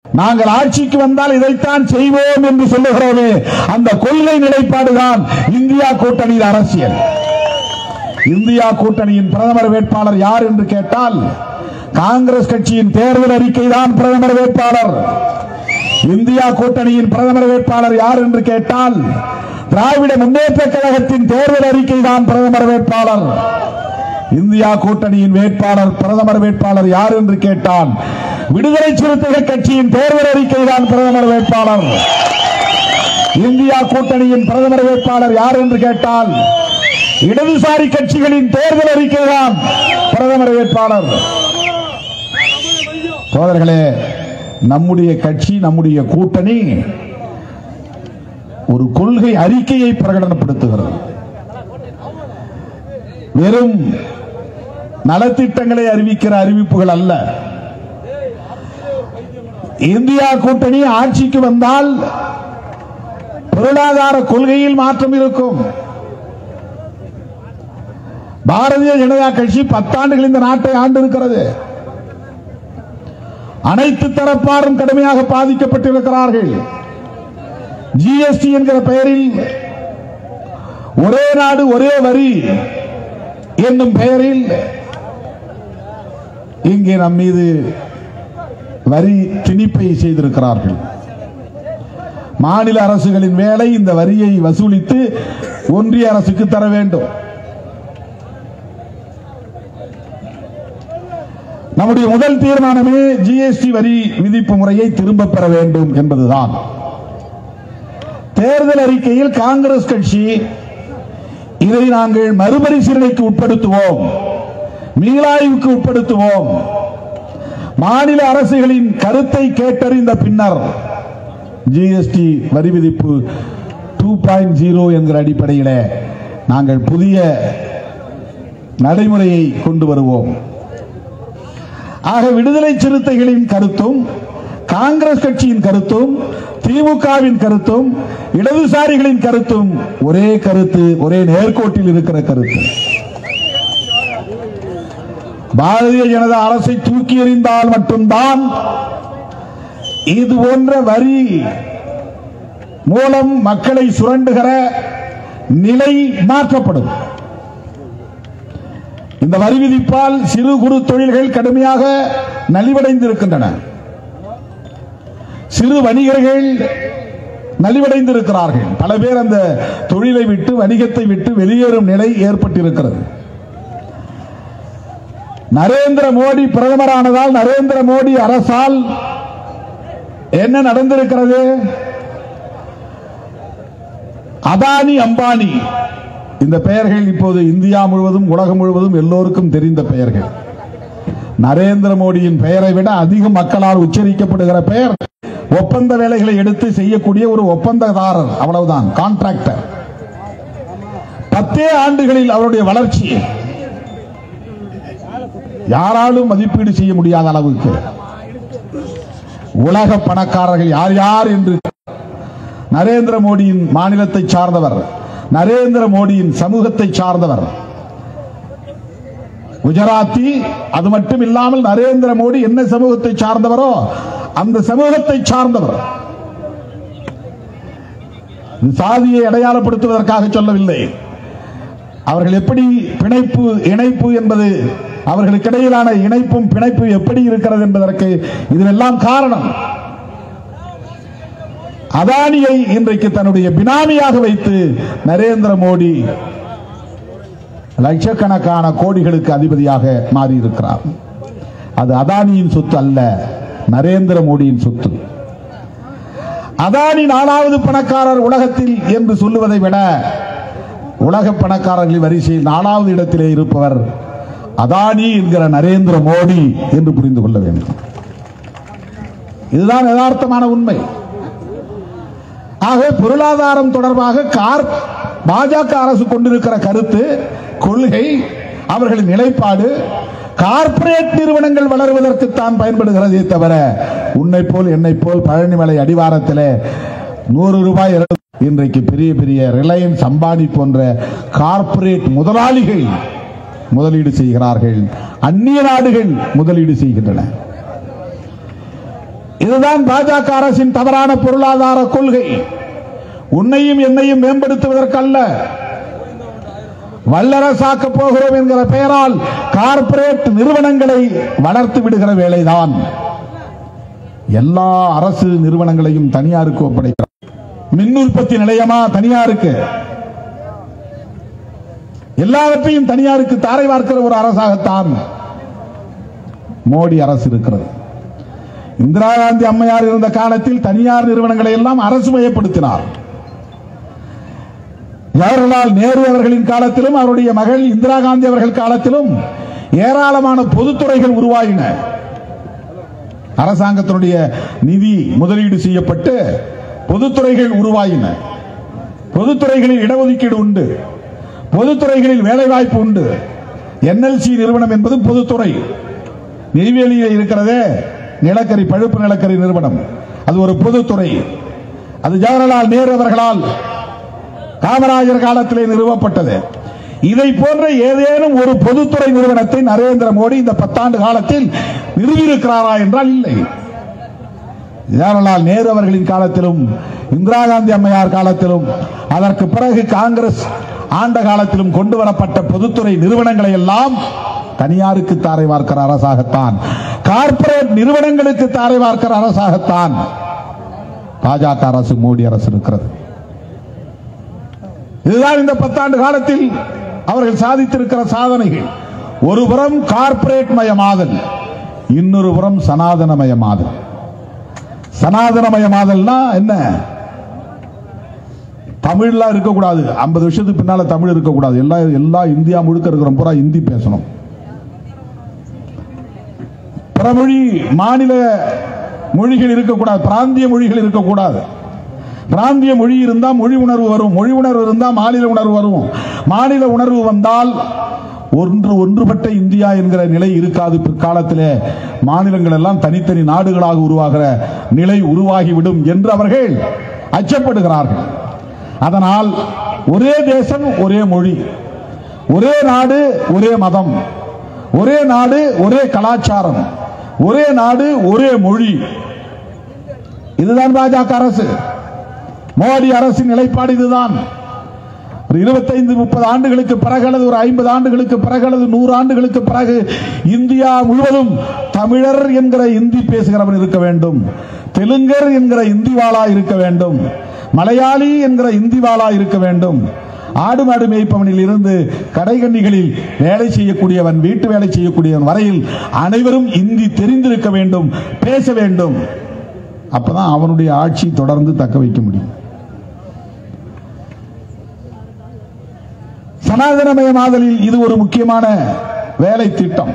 நாங்கள் ஆட்சிக்கு வந்தால் இதைத்தான் செய்வோம் என்று சொல்லுகிறோமே, அந்த கொள்கை நிலைப்பாடுதான் இந்தியா கூட்டணியின் அரசியல். இந்தியா கூட்டணியின் பிரதமர் வேட்பாளர் யார் என்று கேட்டால் காங்கிரஸ் கட்சியின் தேர்தல் அறிக்கை தான் பிரதமர் வேட்பாளர். இந்தியா கூட்டணியின் பிரதமர் வேட்பாளர் யார் என்று கேட்டால் திராவிட முன்னேற்ற கழகத்தின் தேர்தல் அறிக்கை தான் பிரதமர் வேட்பாளர். இந்தியா கூட்டணியின் வேட்பாளர் பிரதமர் வேட்பாளர் யார் என்று கேட்டால் விடுதலை சிறுத்தைகள் கட்சியின் தேர்தல் அறிக்கை தான் பிரதமர் வேட்பாளர். இந்தியா கூட்டணியின் பிரதமர் வேட்பாளர் யார் என்று கேட்டால் இடதுசாரி கட்சிகளின் தேர்தல் அறிக்கை தான் பிரதமர் வேட்பாளர். சோதரர்களே, நம்முடைய கட்சி, நம்முடைய கூட்டணி ஒரு கொள்கை அறிக்கையை பிரகடனப்படுத்துகிறது. வெறும் நலத்திட்டங்களை அறிவிக்கிற அறிவிப்புகள் அல்ல. இந்தியா கூட்டணி ஆட்சிக்கு வந்தால் பொருளாதார கொள்கையில் மாற்றம் இருக்கும். பாரதிய ஜனதா கட்சி 10 ஆண்டுகள் இந்த நாட்டை ஆண்டிருக்கிறது. அனைத்து தரப்பாரும் கடுமையாக பாதிக்கப்பட்டிருக்கிறார்கள். ஜிஎஸ்டி என்கிற பெயரில் ஒரே நாடு ஒரே வரி என்னும் பெயரில் இங்கே நம் மீது வரி திணிப்பை செய்திருக்கிறார்கள். மாநில அரசுகளின் வேலை இந்த வரியை வசூலித்து ஒன்றிய அரசுக்கு தர வேண்டும். நம்முடைய முதல் தீர்மானமே ஜிஎஸ்டி வரி விதிப்பு முறையை திரும்ப பெற வேண்டும் என்பதுதான். தேர்தல் அறிக்கையில் காங்கிரஸ் கட்சி இதை நாங்கள் மறுபரிசீலனைக்கு உட்படுத்துவோம், மீளாய்வுக்கு உட்படுத்துவோம், மாநில அரசுகளின் கருத்தை கேட்டறிந்த பின்னர் ஜிஎஸ்டி வரி விதிப்பு 2.0 என்கிற அடிப்படையில் நாங்கள் புதிய நடைமுறையை கொண்டு வருவோம். ஆக விடுதலை சிறுத்தைகளின் கருத்தும் காங்கிரஸ் கட்சியின் கருத்தும் திமுகவின் கருத்தும் இடதுசாரிகளின் கருத்தும் ஒரே கருத்து, ஒரே நேர்கோட்டில் இருக்கிற கருத்து. பாரதிய ஜனதா அரசை தூக்கி எறிந்தால் மட்டும்தான் இது போன்ற வரி மூலம் மக்களை சுரண்டுகிற நிலை மாற்றப்படும். இந்த வரி விதிப்பால் சிறு குறு தொழில்கள் கடுமையாக நலிவடைந்திருக்கின்றன. சிறு வணிகர்கள் நலிவடைந்திருக்கிறார்கள். பல பேர் அந்த தொழிலை விட்டு, வணிகத்தை விட்டு வெளியேறும் நிலை ஏற்பட்டிருக்கிறது. நரேந்திர மோடி பிரதமரானதால், நரேந்திர மோடி அரசால் என்ன நடந்திருக்கிறது? அதானி, அம்பானி இந்த பெயர்கள் இப்போது இந்தியா முழுவதும், உலகம் முழுவதும் எல்லோருக்கும் தெரிந்த பெயர்கள். நரேந்திர மோடியின் பெயரை விட அதிக மக்களால் உச்சரிக்கப்படுகிற பெயர் ஒப்பந்த வேலைகளை எடுத்து செய்யக்கூடிய ஒரு ஒப்பந்ததாரர், அவ்வளவுதான், கான்ட்ராக்டர். 10 ஆண்டுகளில் அவருடைய வளர்ச்சி யாராலும் மதிப்பீடு செய்ய முடியாத அளவுக்கு உலக பணக்காரர்கள் யார் யார் என்று நரேந்திர மோடியின் மாநிலத்தை சார்ந்தவர், நரேந்திர மோடியின் சமூகத்தை சார்ந்தவர், குஜராத்தி. அது மட்டும் இல்லாமல் நரேந்திர மோடி என்ன சமூகத்தை சார்ந்தவரோ அந்த சமூகத்தை சார்ந்தவர். சாதியை அடையாளப்படுத்துவதற்காக சொல்லவில்லை. அவர்கள் எப்படி பிணைப்பு, இணைப்பு என்பது, அவர்களுக்கு இடையிலான இணைப்பும் பிணைப்பு எப்படி இருக்கிறது என்பதற்கு இதெல்லாம் காரணம். அதானியை இன்றைக்கு தன்னுடைய பினாமியாக வைத்து நரேந்திர மோடி லட்சக்கணக்கான கோடிகளுக்கு அதிபதியாக மாறியிருக்கிறார். அது அதானியின் சொத்து அல்ல, நரேந்திர மோடியின் சொத்து. அதானி 4வது பணக்காரர் உலகத்தில் என்று சொல்லுவதை விட உலக பணக்காரர்களின் வரிசையில் 4வது இடத்திலே இருப்பவர் அதானி என்கிற நரேந்திர மோடி என்று புரிந்து கொள்ள வேண்டும். இதுதான் யதார்த்தமான உண்மை. ஆக பொருளாதாரம் தொடர்பாக பாஜக அரசு கொண்டிருக்கிற கருத்து, கொள்கை, அவர்களின் நிலைப்பாடு கார்ப்பரேட் நிறுவனங்கள் வளர்வதற்கு தான் பயன்படுகிறதே தவிர உன்னை போல் என்னை போல் பழனிமலை அடிவாரத்தில் 100 ரூபாய் இன்றைக்கு பெரிய பெரிய ரிலையன்ஸ், அம்பானி போன்ற கார்ப்பரேட் முதலாளிகள் முதலீடு செய்கிறார்கள். அந்நிய நாடுகள் முதலீடு செய்கின்றன. இதுதான் பாஜக அரசின் தவறான பொருளாதார கொள்கை. உன்னையும் என்னையும் மேம்படுத்துவதற்கல்ல, வல்லரசாக்க போகிறோம் என்கிற பெயரால் கார்ப்பரேட் நிறுவனங்களை வளர்த்து விடுகிற வேலைதான். எல்லா அரசு நிறுவனங்களையும் தனியாருக்கு ஒப்படைக்கிறார். மின் உற்பத்தி நிலையமா தனியாருக்கு, எல்லாவற்றையும் தனியாருக்கு தாரை வார்க்கிற ஒரு அரசாகத்தான் மோடி அரசு இருக்கிறது. இந்திரா காந்தி அம்மையார் இருந்த காலத்தில் தனியார் நிறுவனங்களை எல்லாம் அரசு மயப்படுத்தினார். ஜவஹர்லால் நேரு அவர்களின் காலத்திலும் அவருடைய மகள் இந்திரா காந்தி அவர்கள் காலத்திலும் ஏராளமான பொதுத்துறைகள் உருவாயின. அரசாங்கத்தினுடைய நிதி முதலீடு செய்யப்பட்டு பொதுத்துறைகள் உருவாயின. பொதுத்துறைகளில் இடஒதுக்கீடு உண்டு, பொதுத்துறைகளில் வேலைவாய்ப்பு உண்டு. என்எல்சி நிறுவனம் என்பது பொதுத்துறை. நெய்வேலியில் இருக்கிறதே நிலக்கரி, பழுப்பு நிலக்கரி நிறுவனம், அது ஒரு பொதுத்துறை. அது ஜவஹர்லால் நேரு அவர்களால் காமராஜர் காலத்திலே நிறுவப்பட்டது. இதை போன்ற ஏதேனும் ஒரு பொதுத்துறை நிறுவனத்தை நரேந்திர மோடி இந்த 10 ஆண்டு காலத்தில் நிறுவியிருக்கிறாரா என்றால் இல்லை. ஜவஹர்லால் நேரு அவர்களின் காலத்திலும் இந்திரா காந்தி அம்மையார் காலத்திலும் அதற்கு பிறகு காங்கிரஸ் ஆண்ட காலத்திலும் கொண்டு வரப்பட்ட பொதுத்துறை நிறுவனங்களை எல்லாம் தனியாருக்கு தாரை வார்க்கிற அரசாகத்தான், கார்ப்பரேட் நிறுவனங்களுக்கு தாரை வார்க்கிற அரசாகத்தான் பாஜக அரசு, மோடி அரசு இருக்கிறது. இதுதான் இந்த 10 ஆண்டு காலத்தில் அவர்கள் சாதித்திருக்கிற சாதனைகள். ஒரு புறம் கார்ப்பரேட் மயமாதல், இன்னொரு புறம் சனாதனமயமாதல். சனாதனமயமாதல்னா என்ன? தமிழ்லாம் இருக்கக்கூடாது, 50 வருஷத்துக்கு பின்னால தமிழ் இருக்கக்கூடாது, எல்லா இந்தியா முழுக்க இருக்கிற பூரா இந்தி பேசணும். பிறமொழி மாநில மொழிகள் இருக்கக்கூடாது, பிராந்திய மொழிகள் இருக்கக்கூடாது. பிராந்திய மொழி இருந்தால் மொழி உணர்வு வரும், மொழி உணர்வு இருந்தால் மாநில உணர்வு வரும். மாநில உணர்வு வந்தால் ஒன்றுபட்ட இந்தியா என்கிற நிலை இருக்காது. பிற்காலத்திலே மாநிலங்கள் எல்லாம் தனித்தனி நாடுகளாக உருவாகிற நிலை உருவாகிவிடும் என்று அவர்கள் அச்சப்படுகிறார்கள். அதனால் ஒரே தேசம் ஒரே மொழி, ஒரே நாடு ஒரே மதம், ஒரே நாடு ஒரே கலாச்சாரம், ஒரே நாடு ஒரே மொழி. இதுதான் பாஜக அரசு, மோடி அரசின் நிலைப்பாடு இதுதான். 25-30 ஆண்டுகளுக்கு பிறகு அல்லது ஒரு 50 ஆண்டுகளுக்கு பிறகு அல்லது 100 ஆண்டுகளுக்கு பிறகு இந்தியா முழுவதும் தமிழர் என்கிற இந்தி பேசுகிறவன் இருக்க வேண்டும், தெலுங்கர் என்கிற இந்திவாளா இருக்க வேண்டும், மலையாளி என்கிற இந்திவாளா இருக்க வேண்டும். ஆடு மாடு மேய்ப்பவனில் இருந்து கடைகண்ணிகளில் வேலை செய்யக்கூடியவன், வீட்டு வேலை செய்யக்கூடியவன் வரையில் அனைவரும் இந்தி தெரிந்திருக்க வேண்டும், பேச வேண்டும். அப்பதான் அவனுடைய ஆட்சி தொடர்ந்து தக்க வைக்க முடியும். சனாதனமயமாதலில் இது ஒரு முக்கியமான வேலை திட்டம்.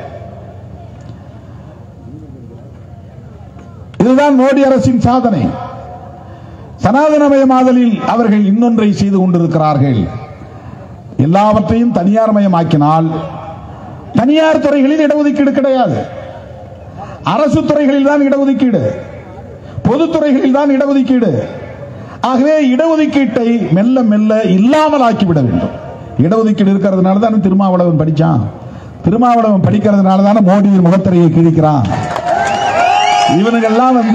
இதுதான் மோடி அரசின் சாதனை. சனாதனமயமாதலில் அவர்கள் இன்னொன்றை செய்து கொண்டிருக்கிறார்கள். எல்லாவற்றையும் தனியார் மயமாக்கினால் தனியார் துறைகளில் இடஒதுக்கீடு கிடையாது, அரசு துறைகளில் தான் இடஒதுக்கீடு, பொதுத்துறைகளில் தான் இடஒதுக்கீடு. ஆகவே இடஒதுக்கீட்டை மெல்ல மெல்ல இல்லாமல் ஆக்கிவிட வேண்டும். இடஒதுக்கீடு இருக்கிறதுனால தான் திருமாவளவன் படிச்சான், திருமாவளவன் படிக்கிறதுனால தானே மோடியின் முகத்திரையை கிழிக்கிறான். இவனுங்கெல்லாம்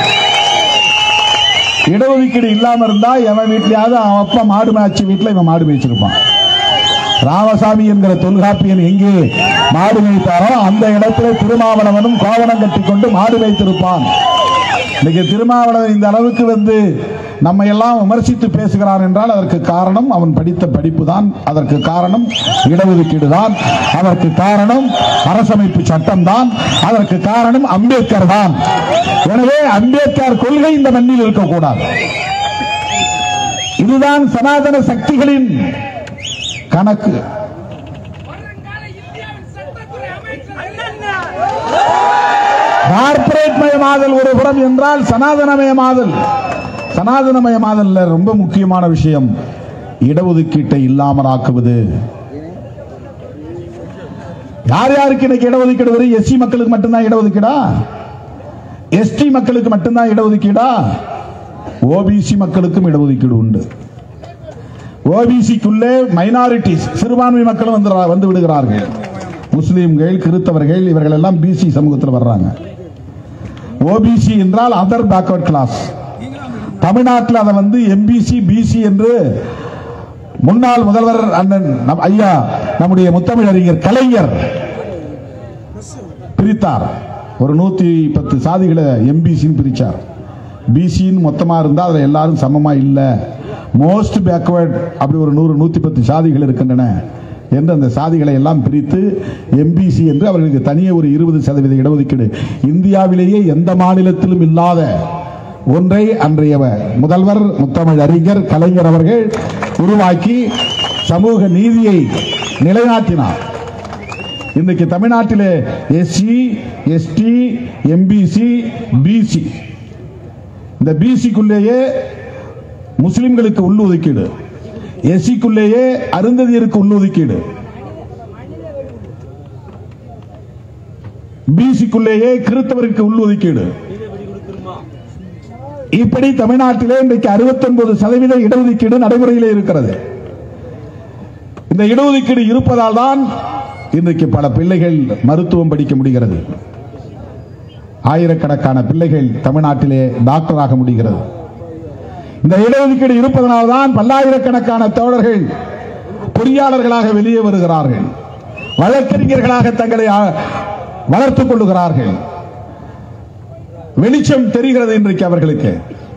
இடஒதுக்கீடு இல்லாம இருந்தா எவன் வீட்லயாவது அவன் அப்பா மாடு மேய்ச்சி வீட்டுல இவன் மாடு மேய்ச்சிருப்பான். ராமசாமி என்கிற தொல்காப்பியன் எங்கே மாடு மேய்த்தாரோ அந்த இடத்துல திருமாவளவனும் கோவணம் கட்டி கொண்டு மாடு மேய்த்திருப்பான். இன்னைக்கு திருமாவளவன் இந்த அளவுக்கு நம்ம எல்லாம் விமர்சித்து பேசுகிறான் என்றால் அதற்கு காரணம் அவன் படித்த படிப்பு தான், அதற்கு காரணம் இடஒதுக்கீடு தான், அதற்கு காரணம் அரசமைப்பு சட்டம் தான், அதற்கு காரணம் அம்பேத்கர் தான். எனவே அம்பேத்கர் கொள்கை இந்த மண்ணில் இருக்கக்கூடாது. இதுதான் சனாதன சக்திகளின் கணக்கு. கார்ப்பரேட் மயமாதல் ஒரு புறம் என்றால் சனாதனமயமாதல், சனாதனமயமாதல் ரொம்ப முக்கியமான விஷயம் இடஒதுக்கீட்டை இல்லாமல் ஆக்குவது. யார் யாருக்கு இன்னைக்கு இடஒதுக்கீடு வரும்? எஸ்சி மக்களுக்கு மட்டும்தான் இடஒதுக்கீடா? எஸ்டி மக்களுக்கு மட்டும்தான் இடஒதுக்கீடா? ஓபிசி மக்களுக்கும் இடஒதுக்கீடு உண்டு. ஓபிசிக்குள்ளே மைனாரிட்டிஸ், சிறுபான்மை மக்களும் வந்து விடுகிறார்கள். முஸ்லீம்கள், கிறிஸ்தவர்கள், இவர்கள் எல்லாம் பிசி சமூகத்தில் வர்றாங்க. ஓபிசி என்றால் அதர் பேக்வர்ட் கிளாஸ். தமிழ்நாட்டில் அதை எம்பிசி பிசி என்று முன்னாள் முதல்வர் அண்ணன் ஐயா நம்முடைய முத்தமிழறிஞர் கலைஞர் பிரித்தார். ஒரு 110 சாதிகளை எம்பிசின்னு பிரிச்சார். பிசின்னு மொத்தமா இருந்தா அதுல எல்லாரும் சமமா இல்ல, மோஸ்ட் பேக்வர்ட் அப்படி ஒரு 110 சாதிகள் இருக்கின்றன என்று அந்த சாதிகளை எல்லாம் பிரித்து எம்பிசி என்று அவர்களுக்கு தனியே ஒரு 20% இடஒதுக்கீடு. இந்தியாவிலேயே எந்த மாநிலத்திலும் இல்லாத ஒன்றை அன்றைய முதல்வர் முத்தமிழ் அறிஞர் கலைஞர் அவர்கள் உருவாக்கி சமூக நீதியை நிலைநாட்டினார். இன்றைக்கு தமிழ்நாட்டிலே எஸ்சி எஸ்டி எம்பிசி பிசி, இந்த பிசிக்குள்ளேயே முஸ்லிம்களுக்கு உள்ளொதுக்கீடு, எஸ்சிக்குள்ளேயே அருந்ததியருக்கு உள்ளொதுக்கீடு, பிசிக்குள்ளேயே கிறிஸ்தவருக்கு உள்ளொதுக்கீடு. இப்படி தமிழ்நாட்டிலே இன்றைக்கு 69% இடஒதுக்கீடு நடைமுறையிலே இருக்கிறது. இந்த இடஒதுக்கீடு இருப்பதால் தான் இன்றைக்கு பல பிள்ளைகள் மருத்துவம் படிக்க முடிகிறது. ஆயிரக்கணக்கான பிள்ளைகள் தமிழ்நாட்டிலே டாக்டராக முடிகிறது. இந்த இடஒதுக்கீடு இருப்பதனால்தான் பல்லாயிரக்கணக்கான தோழர்கள் பொறியாளர்களாக வெளியே வருகிறார்கள், வழக்கறிஞர்களாக தங்களை வளர்த்துக் கொள்ளுகிறார்கள். வெளிச்சம் தெரிகிறது இன்றைக்கு அவர்களுக்கு.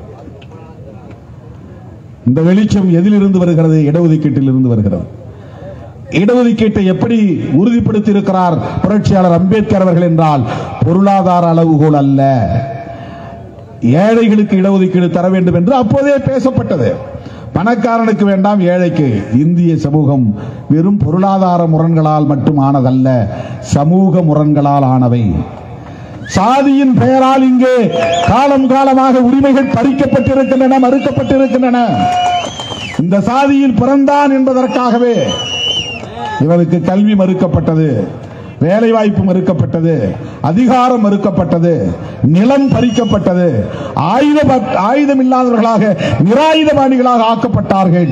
இந்த வெளிச்சம் எதிலிருந்து வருகிறது? இடஒதுக்கீட்டில் இருந்து வருகிறது. இடஒதுக்கீட்டை எப்படி உறுதிப்படுத்தி இருக்கிறார் புரட்சியாளர் அம்பேத்கர் அவர்கள் என்றால், பொருளாதார அளவுகோல் அல்ல, ஏழைகளுக்கு இடஒதுக்கீடு தர வேண்டும் என்று அப்போதே பேசப்பட்டது. பணக்காரனுக்கு வேண்டாம், ஏழைக்கு. இந்திய சமூகம் வெறும் பொருளாதார முரண்களால் மட்டும் ஆனதல்ல, சமூக முரண்களால் ஆனவை. சாதியின் பெயரால் இங்கே காலம் காலமாக உரிமைகள் பறிக்கப்பட்டிருக்கின்றன, மறுக்கப்பட்டிருக்கின்றன. இந்த சாதியில் பிறந்தான் என்பதற்காகவே இவருக்கு கல்வி மறுக்கப்பட்டது, வேலை வாய்ப்பு மறுக்கப்பட்டது, அதிகாரம் மறுக்கப்பட்டது, நிலம் பறிக்கப்பட்டது, ஆயுதம் இல்லாதவர்களாக நிராயுதபாணிகளாக ஆக்கப்பட்டார்கள்,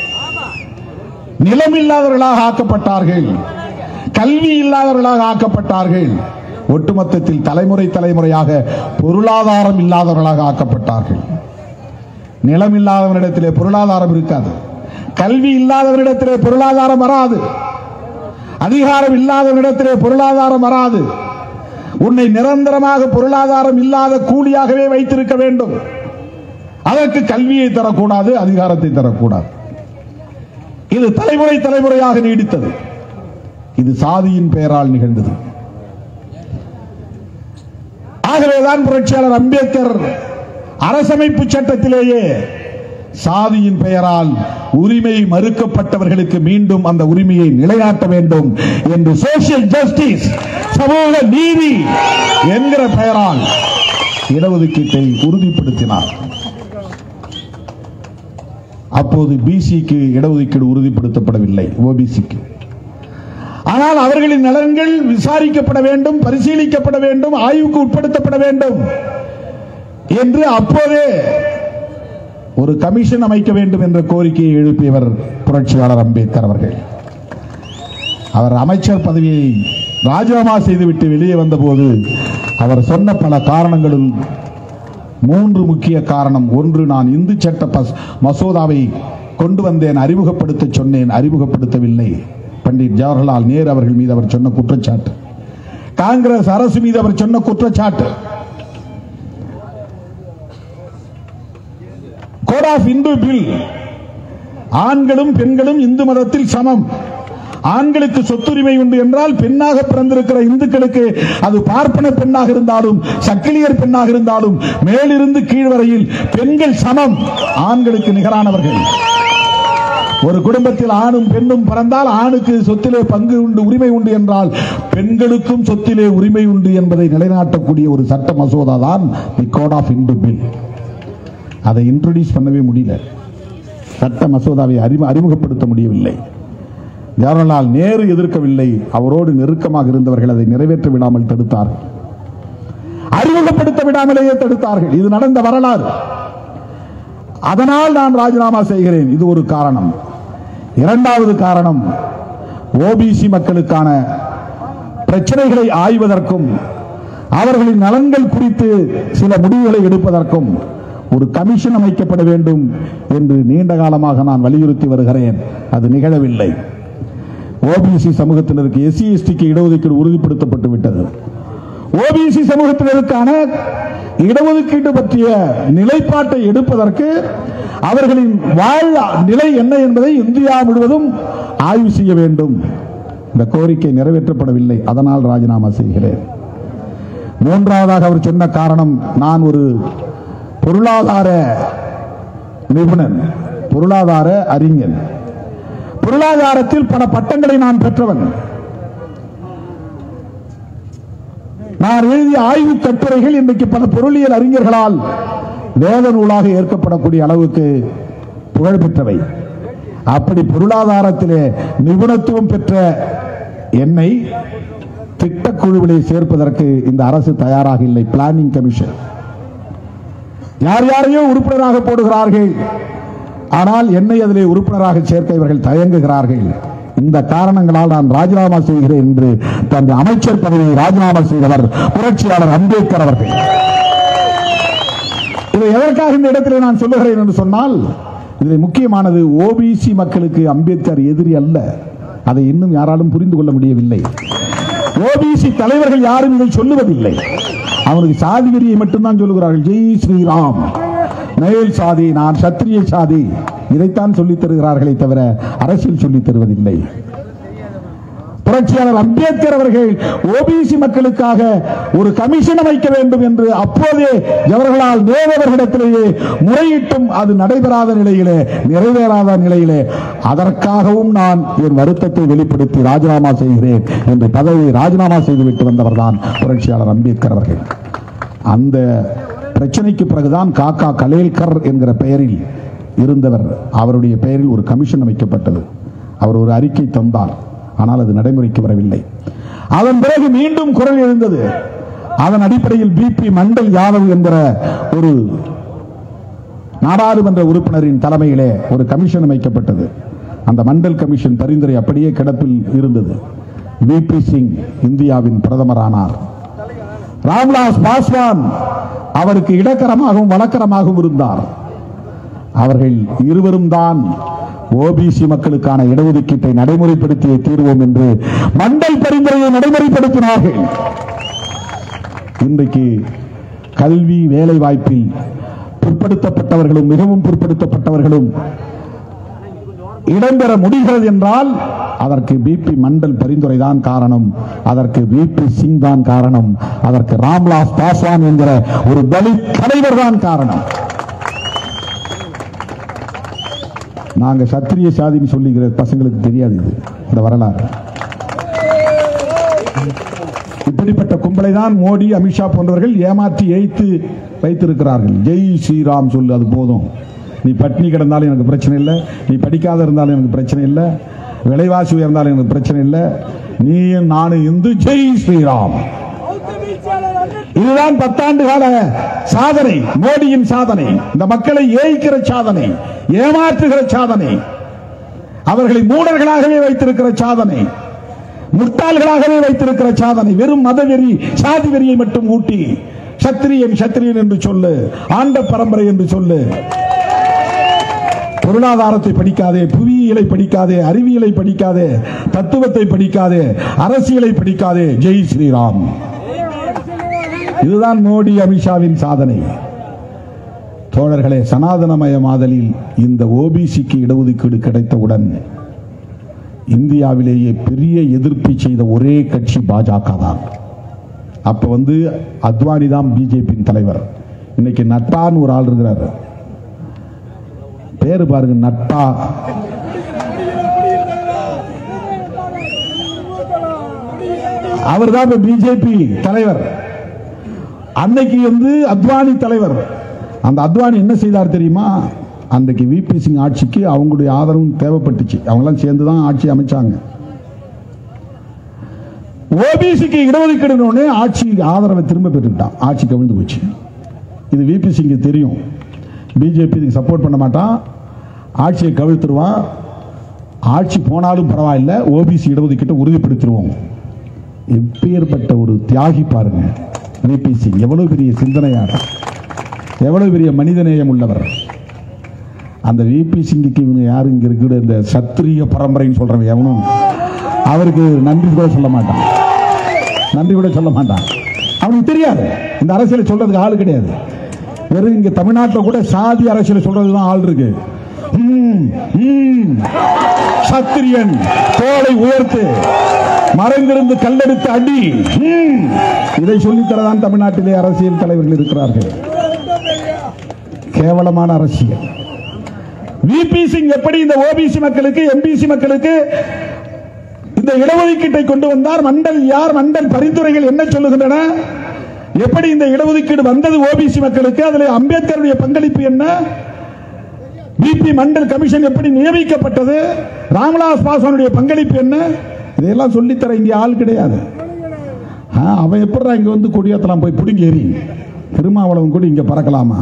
நிலம் இல்லாதவர்களாக ஆக்கப்பட்டார்கள், கல்வி இல்லாதவர்களாக ஆக்கப்பட்டார்கள். ஒட்டுமொத்தத்தில் தலைமுறை தலைமுறையாக பொருளாதாரம் இல்லாதவர்களாக ஆக்கப்பட்டார்கள். நிலம் இல்லாதவனிடத்திலே பொருளாதாரம் இருக்காது, கல்வி இல்லாதவனிடத்திலே பொருளாதாரம் வராது, அதிகாரம் இல்லாதவனிடத்திலே பொருளாதாரம் வராது. உன்னை நிரந்தரமாக பொருளாதாரம் இல்லாத கூலியாகவே வைத்திருக்க வேண்டும். அதற்கு கல்வியை தரக்கூடாது, அதிகாரத்தை தரக்கூடாது. இது தலைமுறை தலைமுறையாக நீடித்தது. இது சாதியின் பெயரால் நிகழ்ந்தது. ஆகவேதான் புரட்சியாளர் அம்பேத்கர் அரசமைப்பு சட்டத்திலேயே சாதியின் பெயரால் உரிமை மறுக்கப்பட்டவர்களுக்கு மீண்டும் அந்த உரிமையை நிலைநாட்ட வேண்டும் என்று சோசியல் ஜஸ்டிஸ், சமூக நீதி என்கிற பெயரால் இடஒதுக்கீட்டை உறுதிப்படுத்தினார். அப்போது பிசிக்கு இடஒதுக்கீடு உறுதிப்படுத்தப்படவில்லை, ஓபிசிக்கு. ஆனால் அவர்களின் நலன்கள் விசாரிக்கப்பட வேண்டும், பரிசீலிக்கப்பட வேண்டும், ஆய்வுக்கு உட்படுத்தப்பட வேண்டும் என்று அப்போதே ஒரு கமிஷன் அமைக்க வேண்டும் என்ற கோரிக்கையை எழுப்பியவர் புரட்சியாளர் அம்பேத்கர் அவர்கள். அவர் அமைச்சர் பதவியை ராஜினாமா செய்துவிட்டு வெளியே வந்தபோது அவர் சொன்ன பல காரணங்களும் 3 முக்கிய காரணம். ஒன்று, நான் இந்து சட்ட மசோதாவை கொண்டு வந்தேன், அறிமுகப்படுத்த சொன்னேன், அறிமுகப்படுத்தவில்லை. பண்டிட் ஜவஹர்லால் நேரு அவர்கள் மீது அவர் சொன்ன குற்றச்சாட்டு, காங்கிரஸ் அரசு மீது அவர் சொன்ன குற்றச்சாட்டு. கோட் ஆஃப் இந்து பில், ஆண்களும் பெண்களும் இந்து மதத்தில் சமம், ஆண்களுக்கு சொத்துரிமை உண்டு என்றால் பெண்ணாக பிறந்திருக்கிற இந்துக்களுக்கு அது பார்ப்பன பெண்ணாக இருந்தாலும் சக்கிலியர் பெண்ணாக இருந்தாலும் மேலிருந்து கீழ் வரையில் பெண்கள் சமம், ஆண்களுக்கு நிகரானவர்கள். ஒரு குடும்பத்தில் ஆணும் பெண்ணும் பிறந்தால் ஆணுக்கு சொத்திலே பங்கு உண்டு, உரிமை உண்டு என்றால் பெண்களுக்கும் சொத்திலே உரிமை உண்டு என்பதை நிலைநாட்டக்கூடிய ஒரு சட்ட மசோதா தான் the code of Hindu bill. அதை இன்ட்ரோடியூஸ் பண்ணவே முடியல, சட்ட மசோதாவை அறிமுகப்படுத்த முடியவில்லை. ஜவஹர்லால் நேரு எதிர்க்கவில்லை, அவரோடு நெருக்கமாக இருந்தவர்கள் அதை நிறைவேற்ற விடாமல் தடுத்தார்கள், அறிமுகப்படுத்த விடாமலேயே தடுத்தார்கள். இது நடந்த வரலாறு. அதனால் நான் ராஜினாமா செய்கிறேன், இது ஒரு காரணம். இரண்டாவது காரணம், ஓபிசி மக்களுக்கான பிரச்சனைகளை ஆய்வதற்கும் அவர்களின் நலன்கள் குறித்து சில முடிவுகளை எடுப்பதற்கும் ஒரு கமிஷன் அமைக்கப்பட வேண்டும் என்று நீண்ட காலமாக நான் வலியுறுத்தி வருகிறேன். அது நிகழவில்லை. ஓபிசி சமூகத்தினருக்கு எஸ்சி எஸ்டிக்கு இடஒதுக்கீடு உறுதிப்படுத்தப்பட்டு விட்டது. ஓபிசி சமூகத்தினருக்கான இடஒதுக்கீடு பற்றிய நிலைப்பாட்டை எடுப்பதற்கு அவர்களின் வாழ் நிலை என்ன என்பதை இந்தியா முழுவதும் ஆய்வு செய்ய வேண்டும். இந்த கோரிக்கை நிறைவேற்றப்படவில்லை. அதனால் ராஜினாமா செய்கிறேன். மூன்றாவதாக அவர் சொன்ன காரணம், நான் ஒரு பொருளாதார நிபுணன், பொருளாதார அறிஞன், பொருளாதாரத்தில் பல பட்டங்களை நான் பெற்றவன், நான் எழுதிய ஆய்வு கட்டுரைகள் இன்றைக்கு பல பொருளியல் அறிஞர்களால் வேத நூலாக ஏற்கப்படக்கூடிய அளவுக்கு புகழ் பெற்றவை. அப்படி பொருளாதாரத்திலே நிபுணத்துவம் பெற்ற என்னை திட்டக்குழுவிலே சேர்ப்பதற்கு இந்த அரசு தயாராக இல்லை. பிளானிங் கமிஷன் யார் யாரையோ உறுப்பினராக போடுகிறார்கள், ஆனால் என்னை அதிலே உறுப்பினராக சேர்க்க இவர்கள் தயங்குகிறார்கள். இந்த காரணங்களால் நான் ராஜினாமா செய்கிறேன் என்று தன் அமைச்சர் பதவியை ராஜினாமா செய்தவர் புரட்சியாளர் அம்பேத்கர் அவர்கள். இதை எதற்காக இந்த இடத்திலே நான் சொல்லுகிறேன் என்று சொன்னால், இதில் முக்கியமானது ஓபிசி மக்களுக்கு அம்பேத்கர் எதிரி அல்ல. அதை இன்னும் யாராலும் புரிந்து கொள்ள முடியவில்லை. ஓபிசி தலைவர்கள் யாரும் இதை சொல்லுவதில்லை. அவனுக்கு சாதி வெறியை மட்டும்தான் சொல்லுகிறார்கள். ஜெய் ஸ்ரீராம், மேல் சாதி, நான் சத்திரிய சாதி, இதைத்தான் சொல்லித் தருகிறார்களே தவிர அரசியல் சொல்லித் தருவதில்லை. புரட்சியாளர் அம்பேத்கர் அவர்கள் ஓபிசி மக்களுக்காக ஒரு கமிஷன் அமைக்க வேண்டும் என்று அப்போதே ஜவஹர்லால் நேரு அவர்களிடத்திலேயே முறையிட்டும் அது நடைபெறாத நிலையிலே, நிறைவேறாத நிலையிலே, அதற்காகவும் நான் என் வருத்தத்தை வெளிப்படுத்தி ராஜினாமா செய்கிறேன் என்று பதவியை ராஜினாமா செய்துவிட்டு வந்தவர் தான் புரட்சியாளர் அம்பேத்கர் அவர்கள். அந்த பிரச்சனைக்கு பிறகுதான் காக்கா கலேல்கர் என்கிற பெயரில் இருந்தவர், அவருடைய பெயரில் ஒரு கமிஷன் அமைக்கப்பட்டது. அவர் ஒரு அறிக்கை தந்தார், ஆனால் அது நடைமுறைக்கு வரவில்லை. அதன் பிறகு மீண்டும் குரல் எழுந்தது. அதன் அடிப்படையில் பிபி மண்டல் யாதவ் என்கிற ஒரு நாடாளுமன்ற உறுப்பினரின் தலைமையிலே ஒரு கமிஷன் அமைக்கப்பட்டது. அந்த மண்டல் கமிஷன் பரிந்துரை அப்படியே கிடப்பில் இருந்தது. விபி சிங் இந்தியாவின் பிரதமரானார். ராம்விலாஸ் பாஸ்வான் அவருக்கு இடக்கரமாகவும் வழக்கரமாகவும் இருந்தார். அவர்கள் இருவரும் தான் ஓபிசி மக்களுக்கான இடஒதுக்கீட்டை நடைமுறைப்படுத்திய தீர்வோம் என்று மண்டல் பரிந்துரையை நடைமுறைப்படுத்தினார்கள். இன்றைக்கு கல்வி வேலை வாய்ப்பில் பிற்படுத்தப்பட்டவர்களும் மிகவும் பிற்படுத்தப்பட்டவர்களும் இடம்பெற முடிகிறது என்றால் அதற்கு பிபி மண்டல் பரிந்துரை தான் காரணம், அதற்கு விபி சிங் தான் காரணம், அதற்கு ராம்விலாஸ் பாஸ்வான் என்கிற ஒரு தலித் தலைவர் தான் காரணம். நாங்க சத்திரிய சாதின்னு சொல்லிக்கிற பசங்களுக்கு தெரியாது இது, இந்த வரலாறு. இப்படிப்பட்ட கும்பலை தான் மோடி, அமித்ஷா போன்றவர்கள் ஏமாற்றி ஏய்த்து வைத்திருக்கிறார்கள். ஜெய் ஸ்ரீராம் சொல்லு, அது போதும். நீ பட்னி கிடந்தாலும் எனக்கு பிரச்சனை இல்லை, நீ படிக்காத இருந்தாலும் எனக்கு பிரச்சனை இல்லை, விலைவாசி உயர்ந்தாலும் எனக்கு பிரச்சனை இல்லை, நீயும் நானும் இந்து, ஜெய் ஸ்ரீராம். இதுதான் 10 ஆண்டு கால சாதனை, மோடியின் சாதனை, இந்த மக்களை ஏய்க்கிற சாதனை, ஏமாற்றுகிற சாதனை, அவர்களை மூடர்களாகவே வைத்திருக்கிற சாதனை, முட்டாள்களாகவே வைத்திருக்கிற சாதனை. வெறும் மதவெறி சாதி வெறியை மட்டும் ஊட்டி சத்திரியன் சத்திரியன் என்று சொல்லு, ஆண்ட பரம்பரை என்று சொல்லு, பொருளாதாரத்தை படிக்காதே, புவியியலை படிக்காதே, அறிவியலை படிக்காதே, தத்துவத்தை படிக்காதே, அரசியலை படிக்காதே, ஜெய் ஸ்ரீராம். இதுதான் மோடி அமித்ஷாவின் சாதனை. தோழர்களே, சனாதனமயமாதலில் இந்த ஓபிசிக்கு இடஒதுக்கீடு கிடைத்தவுடன் இந்தியாவிலேயே பெரிய எதிர்ப்பை செய்த ஒரே கட்சி பாஜக தான். அப்ப அத்வானி தான் பிஜேபியின் தலைவர். இன்னைக்கு நட்டான்னு ஒரு ஆள் இருக்கிறார், பேரு பாருங்க, நட்டா. அவர் தான் பிஜேபி தலைவர். அன்னைக்கு அத்வானி தலைவர். அந்த அத்வானி என்ன செய்தார் தெரியுமா? அன்றைக்கு விபி சிங் ஆட்சிக்கு அவங்களுடைய ஆதரவும் தேவைப்பட்டுச்சு, அவங்களாம் சேர்ந்துதான் ஆட்சி அமைச்சாங்க. ஓபிசிக்கு இடஒதுக்கீடு ஆட்சி ஆதரவை திரும்ப பெற்றுட்டான், ஆட்சி கவிழ்ந்து போச்சு. இது விபி சிங் தெரியும். பிஜேபி சப்போர்ட் பண்ண மாட்டான், ஆட்சியை கவிழ்த்துருவான். ஆட்சி போனாலும் பரவாயில்லை, ஓபிசி இடஒதுக்கீட்டை உறுதிப்படுத்திடுவோம். எப்பேற்பட்ட ஒரு தியாகி பாருங்க. விபி சிங் எவ்வளவு பெரிய சிந்தனையாளர், எவ்வளவு பெரிய மனிதநேயம் உள்ளவர். அந்த விபி சிங்குக்கு இவங்க யாரு இங்க இருக்கிற இந்த சத்திரிய பரம்பரைன்னு சொல்றவங்க எவனும் அவருக்கு நன்றி கூட சொல்ல மாட்டான், நன்றி கூட சொல்ல மாட்டான். அவனுக்கு தெரியாது இந்த அரசியலை சொல்றதுக்கு ஆள் கிடையாது. வெறும் இங்க தமிழ்நாட்டில் கூட சாதி அரசியலை சொல்றதுதான் ஆள் இருக்கு. சத்திரியன் தோளை உயர்த்து, மறைந்திருந்து கல்லெடுத்து அடி, இதை சொல்லித்தரதான் தமிழ்நாட்டிலே அரசியல் தலைவர்கள் இருக்கிறார்கள். கேவலமான அரசியல். விபி சிங் எப்படி இந்த ஓபிசி மக்களுக்கு, எம்பிசி மக்களுக்கு இந்த இடஒதுக்கீட்டை கொண்டு வந்தார்? மண்டல் யார், மண்டல் பரிந்துரைகள் என்ன சொல்லுகின்றன? எப்படி இந்த இடஒதுக்கீடு வந்தது ஓபிசி மக்களுக்கு? அதில் அம்பேத்கருடைய பங்களிப்பு என்ன? பிபி மண்டல் கமிஷன் எப்படி நியமிக்கப்பட்டது? ராமதாஸ் பாஸ்வானுடைய பங்களிப்பு என்ன? இதையெல்லாம் சொல்லித்தர இங்கே ஆள் கிடையாது. அவன் எப்படா இங்க வந்து கொடியேற்றலாம், போய் பிடுங்கேறி திருமாவளவன் கூட இங்க பறக்கலாமா?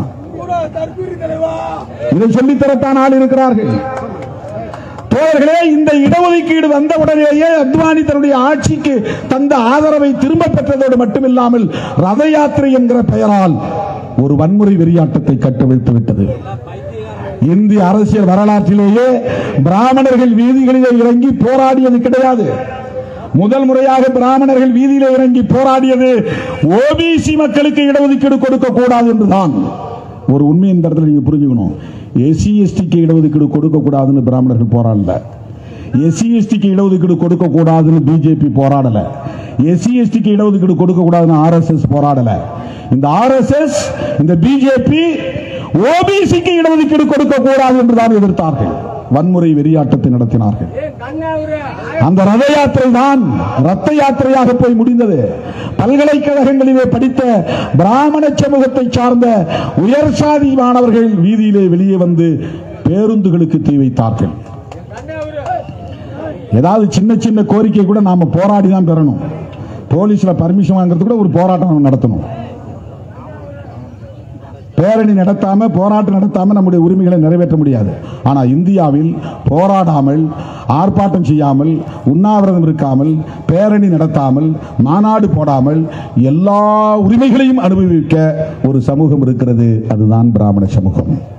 இதை சொல்லித்தரத்தான் ஆள் இருக்கிறார்கள். தோழர்களே, இந்த இடஒதுக்கீடு வந்த உடனேயே அத்வானி தன்னுடைய ஆட்சிக்கு தந்த ஆதரவை திரும்ப பெற்றதோடு மட்டுமில்லாமல் ரத யாத்திரை என்கிற பெயரால் ஒரு வன்முறை வெறியாட்டத்தை கட்டவிழ்த்து விட்டது. இந்திய அரசியல் வரலாற்றிலேயே பிராமணர்கள் வீதிகளிலே இறங்கி போராடியது கிடையாது. முதல் முறையாக பிராமணர்கள் வீதியிலே இறங்கி போராடியது ஓபிசி மக்களுக்கு இடஒதுக்கீடு கொடுக்க கூடாது என்றுதான். ஒரு உண்மை இந்த இடத்துல நீங்க புரிஞ்சுக்கணும். எஸ்சி எஸ்டிக்கு இடஒதுக்கீடு கொடுக்க கூடாதுன்னு பிராமணர்கள் போராடல. எஸ்சி எஸ்டிக்கு இடஒதுக்கீடு கொடுக்க கூடாதுன்னு பிஜேபி போராடல. எஸ்சி எஸ்டிக்கு இடஒதுக்கீடு கொடுக்க கூடாதுன்னு ஆர்எஸ்எஸ் போராடல. இந்த ஆர்எஸ்எஸ், இந்த பிஜேபி ஓபிசிக்கு இடஒதுக்கீடு கொடுக்க கூடாது என்றுதான் எதிர்த்தார்கள். வன்முறை வெறியாட்டத்தை நடத்தினார்கள். அந்த ரத யாத்திரை தான் ரத்த யாத்திரையாக போய் முடிந்தது. பல்கலைக்கழகங்களிலே படித்த பிராமண சமூகத்தை சார்ந்த உயர் சாதி மாணவர்கள் வீதியிலே வெளியே வந்து பேருந்துகளுக்கு தீ வைத்தார்கள். ஏதாவது சின்ன சின்ன கோரிக்கை கூட நாம போராடி தான் பெறணும். போலீஸ்ல பர்மிஷன் வாங்குறது கூட ஒரு போராட்டம் நடத்தணும். பேரணி நடத்தாம, போராட்டம் நடத்தாம நம்முடைய உரிமைகளை நிறைவேற்ற முடியாது. ஆனா இந்தியாவில் போராடாமல், ஆர்ப்பாட்டம் செய்யாமல், உண்ணாவிரதம் இருக்காமல், பேரணி நடத்தாமல், மாநாடு போடாமல் எல்லா உரிமைகளையும் அனுபவிக்க ஒரு சமூகம் இருக்கிறது. அதுதான் பிராமண சமூகம்.